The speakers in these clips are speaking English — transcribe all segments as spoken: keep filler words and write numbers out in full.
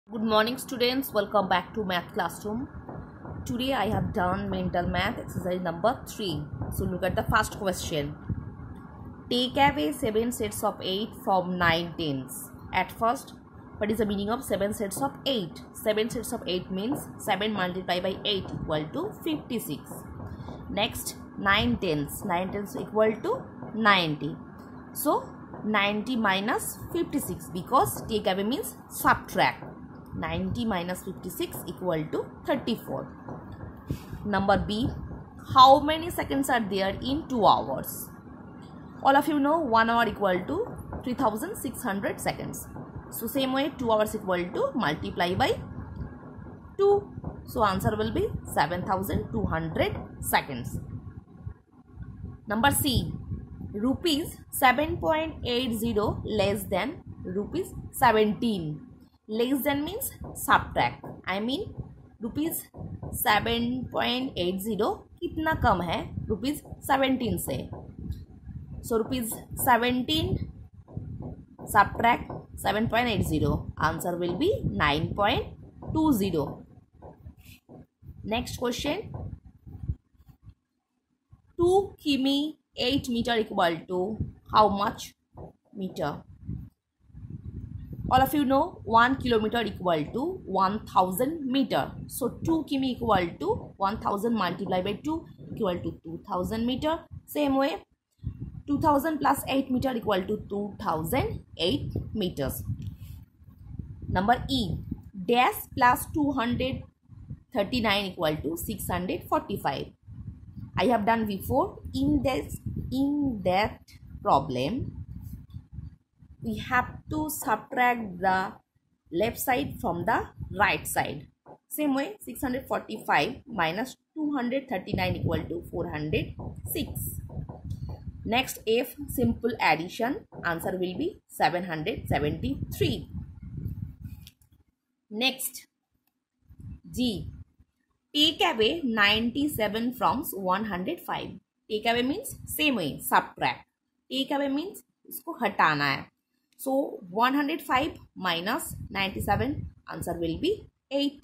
Good morning students, welcome back to math classroom. Today I have done mental math exercise number three. So look at the first question. Take away seven sets of eight from nine tens. At first, what is the meaning of seven sets of eight? seven sets of eight means seven multiplied by eight equal to fifty-six. Next, nine tens. nine tens equal to ninety. So ninety minus fifty-six, because take away means subtract. ninety minus fifty-six equal to thirty-four. Number B, how many seconds are there in two hours? All of you know one hour equal to three thousand six hundred seconds. So same way two hours equal to multiply by two. So answer will be seven thousand two hundred seconds. Number C, rupees seven point eight zero less than rupees seventeen. Less than means subtract. I mean rupees seven point eight zero कितना कम है rupees seventeen से. So rupees seventeen subtract seven point eight zero. Answer will be nine point two zero. Next question. Two km eight metre equal to how much metre? All of you know one kilometer equal to one thousand meter. So two kilometers equal to one thousand multiplied by two equal to two thousand meter. Same way two thousand plus eight meter equal to two thousand eight meters. Number E, dash plus two hundred thirty-nine equal to six hundred forty-five. I have done before in this in that problem. We have to subtract the left side from the right side. Same way six hundred forty-five minus two hundred thirty-nine equal to four hundred six. Next, F, simple addition. Answer will be seven hundred seventy-three. Next, G, take away ninety-seven from one hundred five. Take away means same way subtract. Take away means इसको हटाना है. So one hundred five minus ninety-seven, answer will be eight.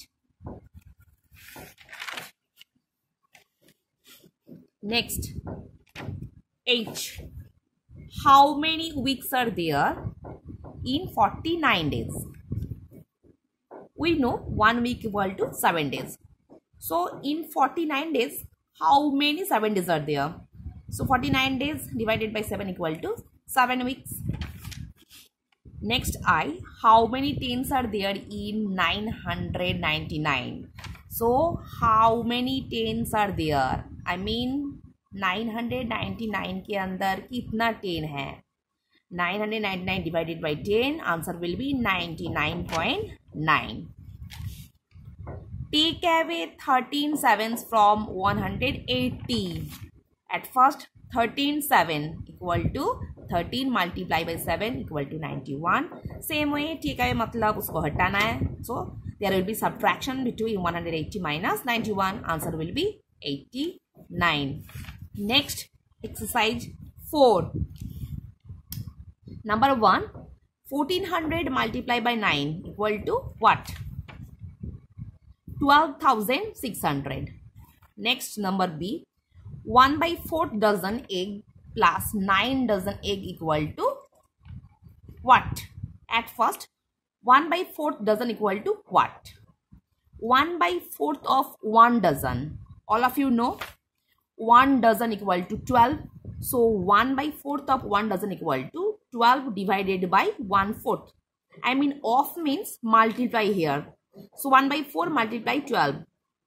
Next, H, how many weeks are there in forty-nine days? We know one week equal to seven days. So in forty-nine days, how many seven days are there? So forty-nine days divided by seven equal to seven weeks. Next, I, how many tens are there in nine hundred ninety-nine? So how many tens are there? I mean nine hundred ninety-nine के अंदर कितना ten है? nine hundred ninety-nine divided by ten, answer will be ninety-nine point nine. Take away thirteen sevens from one hundred eighty. At first thirteen seven equal to thirteen multiply by seven equal to ninety-one. Same way take away मतलब उसको हटाना है. So there will be subtraction between one hundred eighty minus ninety-one. Answer will be eighty-nine. Next, exercise four. Number one, fourteen hundred multiplied by nine equal to what? twelve thousand six hundred. Next, number B, one by fourth dozen egg plus nine dozen egg equal to what? At first, one by fourth dozen equal to what? one by fourth of one dozen. All of you know one dozen equal to twelve. So one by fourth of one dozen equal to twelve divided by one fourth. I mean of means multiply here. So one by four multiply twelve.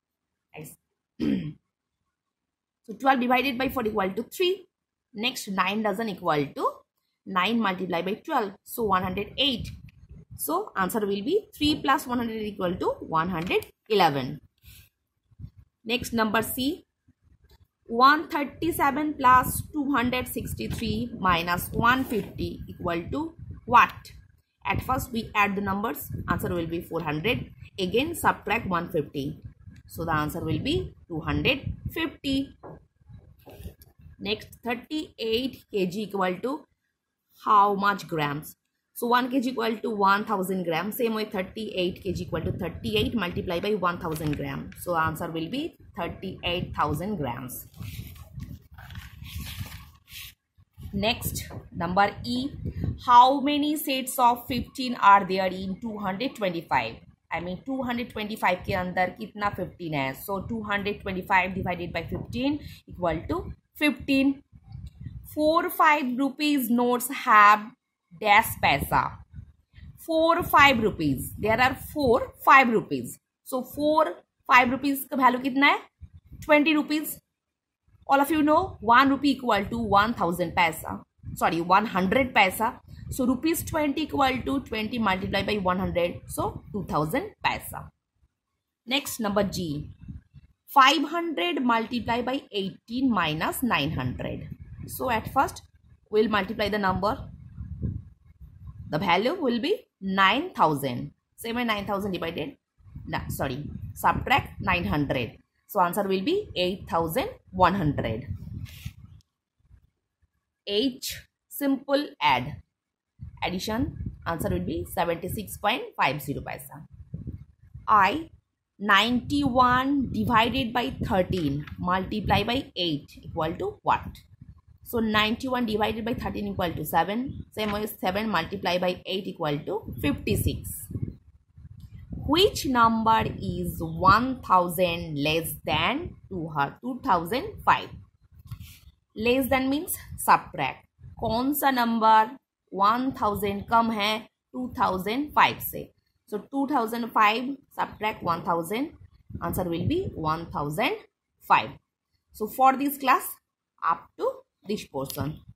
So twelve divided by four equal to three. Next, nine dozen equal to nine multiplied by twelve. So one hundred eight. So answer will be three plus one hundred equal to one hundred eleven. Next, number C, one hundred thirty-seven plus two hundred sixty-three minus one hundred fifty equal to what? At first we add the numbers. Answer will be four hundred. Again subtract one hundred fifty. So the answer will be two hundred fifty. Next, thirty-eight kilograms equal to how much grams? So one kg equal to one thousand gram. Same way thirty-eight kg equal to thirty-eight multiplied by one thousand gram. So answer will be thirty-eight thousand grams. Next, number E. How many sets of fifteen are there in two hundred twenty-five? I mean two hundred twenty-five के अंदर कितना fifteen है? So two hundred twenty-five divided by fifteen equal to fifteen. Four five rupees notes have dash paisa. Four five rupees. There are four five rupees. So four five rupees का value कितना है? twenty rupees. All of you know one rupee equal to one thousand paisa. Sorry, one hundred paisa. So rupees twenty equal to twenty multiplied by one hundred. So two thousand paisa. Next, number G. five hundred multiplied by eighteen minus nine hundred. So at first we'll multiply the number. The value will be nine thousand. Same way nine thousand divided. No, sorry. Subtract nine hundred. So answer will be eight thousand one hundred. H. Simple add. Addition. Answer will be seventy-six point five zero paisa. I. ninety-one divided by thirteen multiplied by eight equal to what? So ninety-one divided by thirteen equal to seven. Same way seven multiplied by eight equal to fifty-six. Which number is one thousand less than two thousand five? Less than means subtract. कौन सा number one thousand कम है two thousand five से? So two thousand five subtract one thousand. Answer will be one thousand five. So for this class up to this portion.